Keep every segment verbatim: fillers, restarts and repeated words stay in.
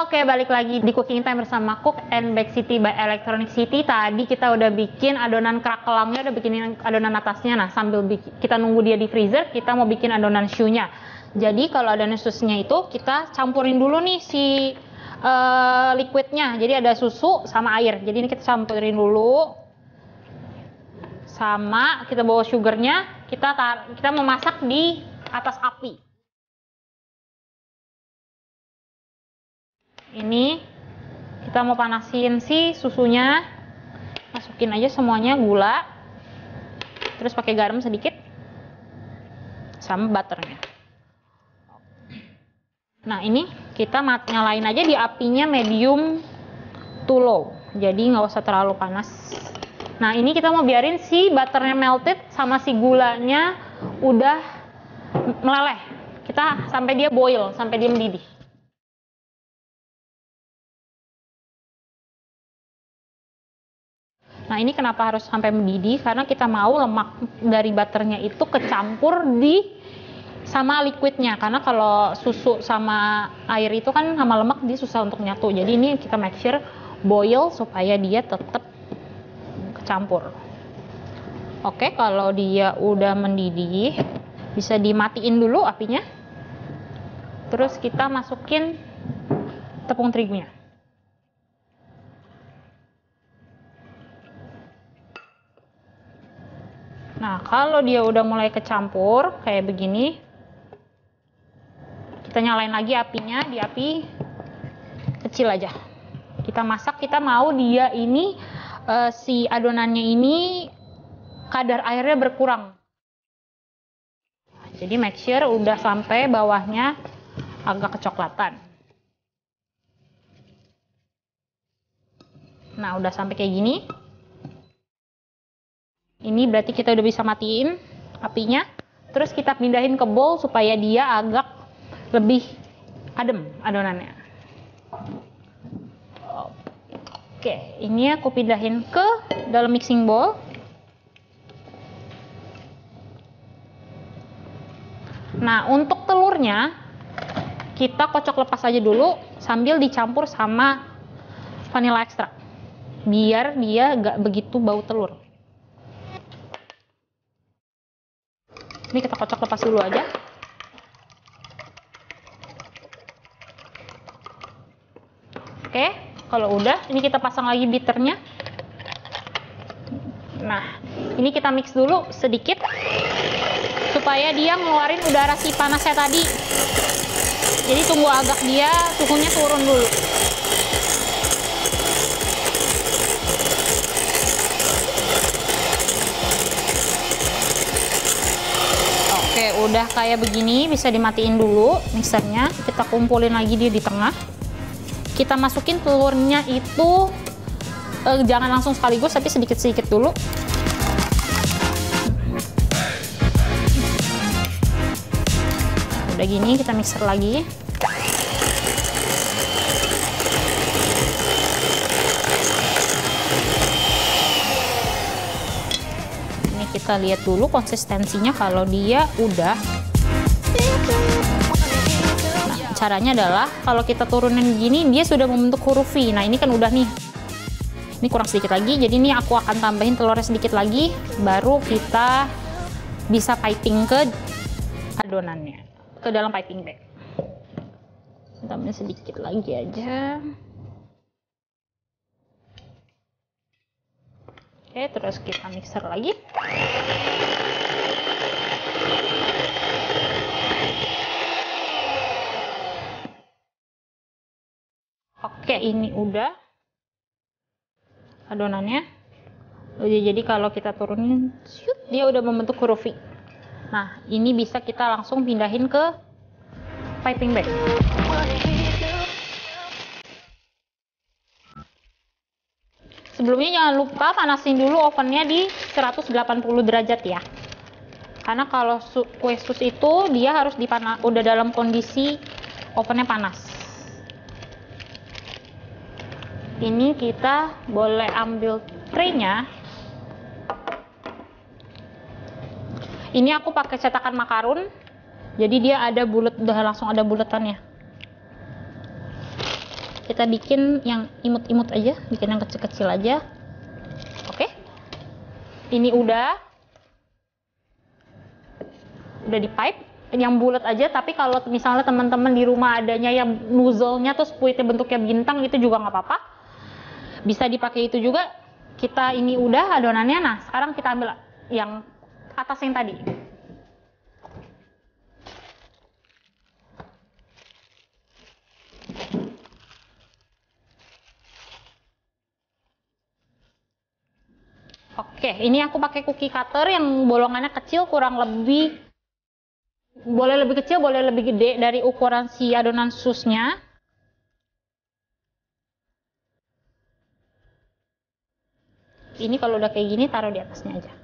Oke, balik lagi di Cooking Time bersama Cook and Bake City by Electronic City. Tadi kita udah bikin adonan krakelamnya, udah bikin adonan atasnya. Nah, sambil bikin, kita nunggu dia di freezer, kita mau bikin adonan shoe-nya. Jadi kalau adonan shoe-nya itu kita campurin dulu nih si uh, liquidnya. Jadi ada susu sama air. Jadi ini kita campurin dulu. Sama kita bawa sugarnya, kita tar kita memasak di atas api. Ini kita mau panasin si susunya, masukin aja semuanya, gula, terus pakai garam sedikit, sama butternya. Nah ini kita nyalain aja di apinya medium to low, jadi nggak usah terlalu panas. Nah ini kita mau biarin si butternya melted sama si gulanya udah meleleh, kita sampai dia boil, sampai dia mendidih. Nah ini kenapa harus sampai mendidih, karena kita mau lemak dari butternya itu kecampur di sama liquidnya, karena kalau susu sama air itu kan sama lemak dia susah untuk nyatu. Jadi ini kita make sure boil supaya dia tetap kecampur. Oke, kalau dia udah mendidih bisa dimatiin dulu apinya, terus kita masukin tepung terigunya. Nah, kalau dia udah mulai kecampur kayak begini, kita nyalain lagi apinya di api kecil aja. Kita masak, kita mau dia ini uh, si adonannya ini kadar airnya berkurang. Jadi make sure udah sampai bawahnya agak kecoklatan. Nah, udah sampai kayak gini. Ini berarti kita udah bisa matiin apinya. Terus kita pindahin ke bowl supaya dia agak lebih adem adonannya. Oke, ini aku pindahin ke dalam mixing bowl. Nah, untuk telurnya kita kocok lepas aja dulu sambil dicampur sama vanilla extract, biar dia gak begitu bau telur. Ini kita kocok lepas dulu aja. Oke, kalau udah, ini kita pasang lagi beaternya. Nah, ini kita mix dulu sedikit supaya dia ngeluarin udara si panasnya tadi. Jadi tunggu agak dia suhunya turun dulu. Oke, udah kayak begini, bisa dimatiin dulu mixernya. Kita kumpulin lagi dia di tengah. Kita masukin telurnya itu eh, jangan langsung sekaligus, tapi sedikit-sedikit dulu. Udah gini, kita mixer lagi. Kita lihat dulu konsistensinya, kalau dia udah. Nah, caranya adalah kalau kita turunin gini, dia sudah membentuk huruf V. Nah, ini kan udah nih. Ini kurang sedikit lagi, jadi ini aku akan tambahin telurnya sedikit lagi, baru kita bisa piping ke adonannya, ke dalam piping bag. Tambahin sedikit lagi aja. Oke, terus kita mixer lagi. Oke, ini udah adonannya. Jadi kalau kita turunin, shoot, dia udah membentuk huruf V. Nah, ini bisa kita langsung pindahin ke piping bag. Sebelumnya jangan lupa panasin dulu ovennya di seratus delapan puluh derajat ya. Karena kalau kue sus itu dia harus dipanas, udah dalam kondisi ovennya panas. Ini kita boleh ambil tray-nya. Ini aku pakai cetakan makarun. Jadi dia ada bulat, udah langsung ada bulatannya. kita bikin yang imut-imut aja, bikin yang kecil-kecil aja. Oke, ini udah udah di pipe yang bulat aja. Tapi kalau misalnya teman-teman di rumah adanya yang nozzle-nya terus puitnya bentuknya bintang, itu juga nggak apa-apa, bisa dipakai itu juga. Kita ini udah adonannya. Nah, sekarang kita ambil yang atas yang tadi. Oke, ini aku pakai cookie cutter yang bolongannya kecil, kurang lebih boleh lebih kecil, boleh lebih gede dari ukuran si adonan susnya. Ini kalau udah kayak gini, taruh di atasnya aja.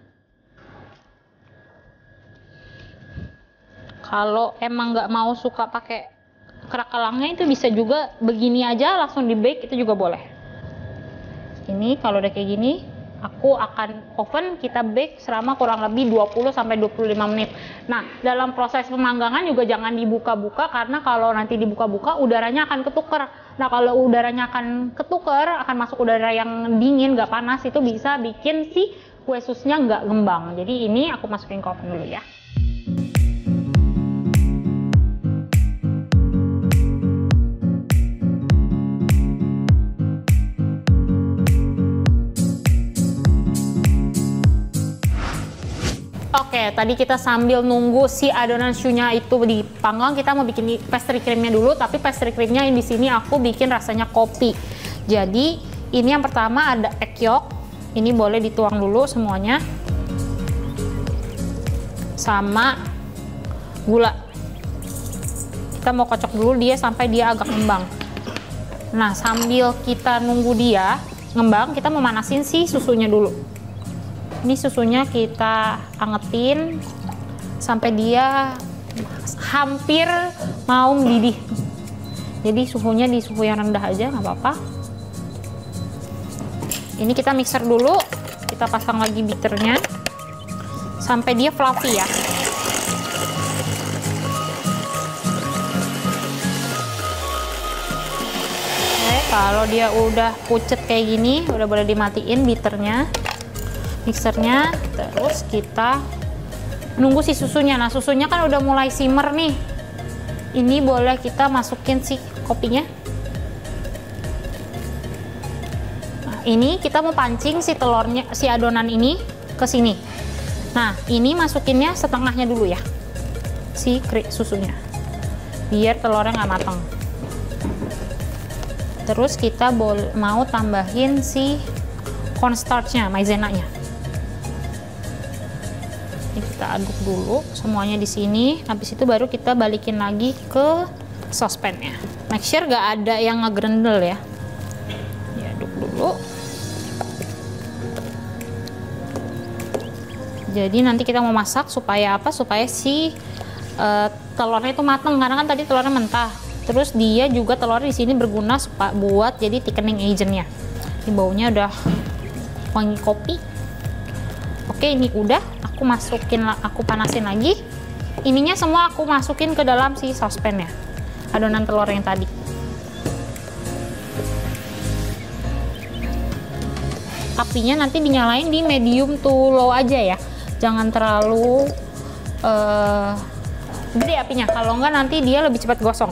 Kalau emang nggak mau suka pakai kerak kelangnya, itu bisa juga begini aja langsung di bake, itu juga boleh. Ini kalau udah kayak gini, aku akan oven kita bake selama kurang lebih dua puluh sampai dua puluh lima menit. Nah, dalam proses pemanggangan juga jangan dibuka-buka, karena kalau nanti dibuka-buka udaranya akan ketuker. Nah, kalau udaranya akan ketuker, akan masuk udara yang dingin, nggak panas, itu bisa bikin si kue susnya nggak ngembang. Jadi ini aku masukin ke oven dulu ya. Oke, tadi kita sambil nunggu si adonan choux-nya itu dipanggang, kita mau bikin pastry creamnya dulu. Tapi pastry creamnya di sini aku bikin rasanya kopi. Jadi ini yang pertama ada egg yolk. Ini boleh dituang dulu semuanya, sama gula. Kita mau kocok dulu dia sampai dia agak ngembang. Nah, sambil kita nunggu dia ngembang, kita mau manasin si susunya dulu. Ini susunya kita angetin sampai dia hampir mau mendidih. Jadi suhunya di suhu yang rendah aja, nggak apa-apa. Ini kita mixer dulu, kita pasang lagi beaternya sampai dia fluffy ya. Oke, kalau dia udah pucet kayak gini, udah boleh dimatiin beaternya, mixernya. Terus kita nunggu si susunya. Nah, susunya kan udah mulai simmer nih. Ini boleh kita masukin si kopinya. Nah, ini kita mau pancing si telurnya, si adonan ini ke sini. Nah, ini masukinnya setengahnya dulu ya, si susunya, biar telurnya nggak matang. Terus kita mau tambahin si cornstarchnya, maizenanya. Kita aduk dulu semuanya di sini. Habis itu baru kita balikin lagi ke saucepannya. Make sure gak ada yang ngegrendel ya. Diaduk dulu. Jadi nanti kita mau masak supaya apa? Supaya si uh, telurnya itu matang, karena kan tadi telurnya mentah. Terus dia juga telurnya di sini berguna supaya buat jadi thickening agentnya. Ini baunya udah wangi kopi. Oke, ini udah. Aku masukin, aku panasin lagi. Ininya semua aku masukin ke dalam si saucepan ya, adonan telur yang tadi. Apinya nanti dinyalain di medium to low aja ya, jangan terlalu uh, gede apinya, kalau enggak nanti dia lebih cepat gosong.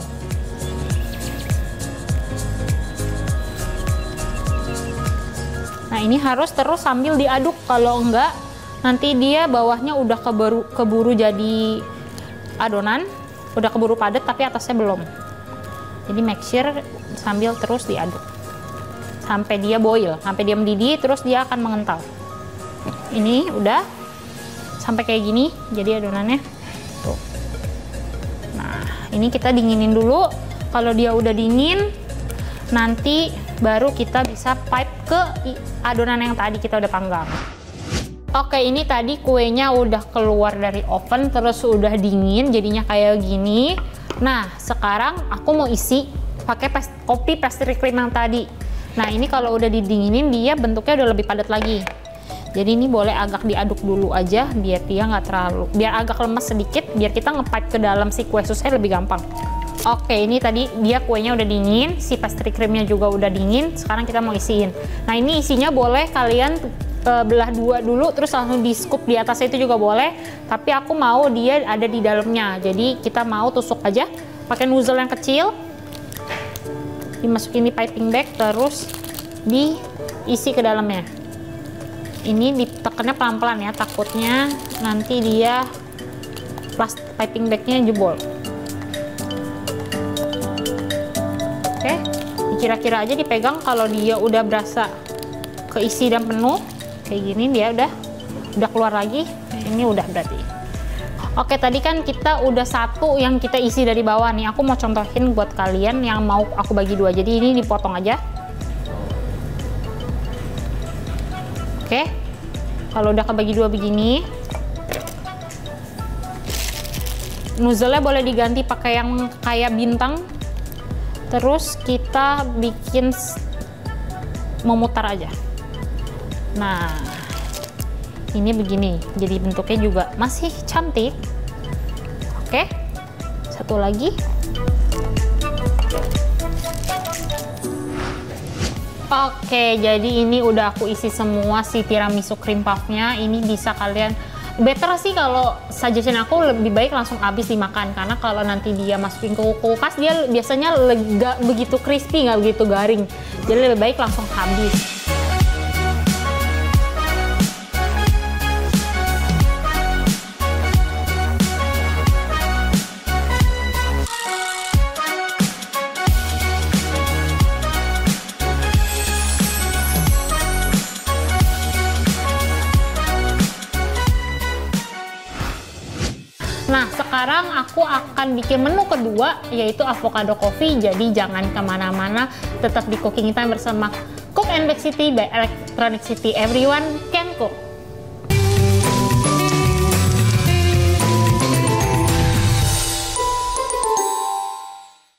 Nah, ini harus terus sambil diaduk, kalau enggak nanti dia bawahnya udah keburu, keburu jadi adonan, udah keburu padat tapi atasnya belum. Jadi make sure sambil terus diaduk sampai dia boil, sampai dia mendidih, terus dia akan mengental. Ini udah sampai kayak gini jadi adonannya tuh. Nah, ini kita dinginin dulu. Kalau dia udah dingin, nanti baru kita bisa pipe ke adonan yang tadi kita udah panggang. Oke, ini tadi kuenya udah keluar dari oven, terus udah dingin, jadinya kayak gini. Nah, sekarang aku mau isi pakai past kopi pastry cream yang tadi. Nah, ini kalau udah didinginin, dia bentuknya udah lebih padat lagi. Jadi ini boleh agak diaduk dulu aja, biar dia nggak terlalu, biar agak lemes sedikit, biar kita nge-pipe ke dalam si kue susnya lebih gampang. Oke, ini tadi dia kuenya udah dingin, si pastry creamnya juga udah dingin. Sekarang kita mau isiin. Nah, ini isinya boleh kalian uh, belah dua dulu, terus langsung di scoop di atasnya itu juga boleh. Tapi aku mau dia ada di dalamnya. Jadi kita mau tusuk aja, pakai nozzle yang kecil, dimasukin di piping bag, terus diisi ke dalamnya. Ini ditekannya pelan-pelan ya, takutnya nanti dia plastik piping bagnya jebol. Oke, dikira-kira aja dipegang kalau dia udah berasa keisi dan penuh kayak gini, dia udah udah keluar lagi. Ini udah berarti. Oke, tadi kan kita udah satu yang kita isi dari bawah nih. Aku mau contohin buat kalian yang mau aku bagi dua. Jadi ini dipotong aja. Oke, kalau udah kebagi dua begini, nozzle-nya boleh diganti pakai yang kayak bintang. Terus kita bikin memutar aja. Nah, ini begini, jadi bentuknya juga masih cantik. Oke, satu lagi. Oke, jadi ini udah aku isi semua si tiramisu cream puff-nya. Ini bisa kalian, better sih kalau suggestion aku lebih baik langsung habis dimakan, karena kalau nanti dia masukin ke kulkas dia biasanya lega, begitu crispy, nggak begitu garing. Jadi lebih baik langsung habis. Nah, sekarang aku akan bikin menu kedua, yaitu avocado coffee. Jadi jangan kemana-mana, tetap di Cooking Time bersama Cook and Bake City by Electronic City everyone.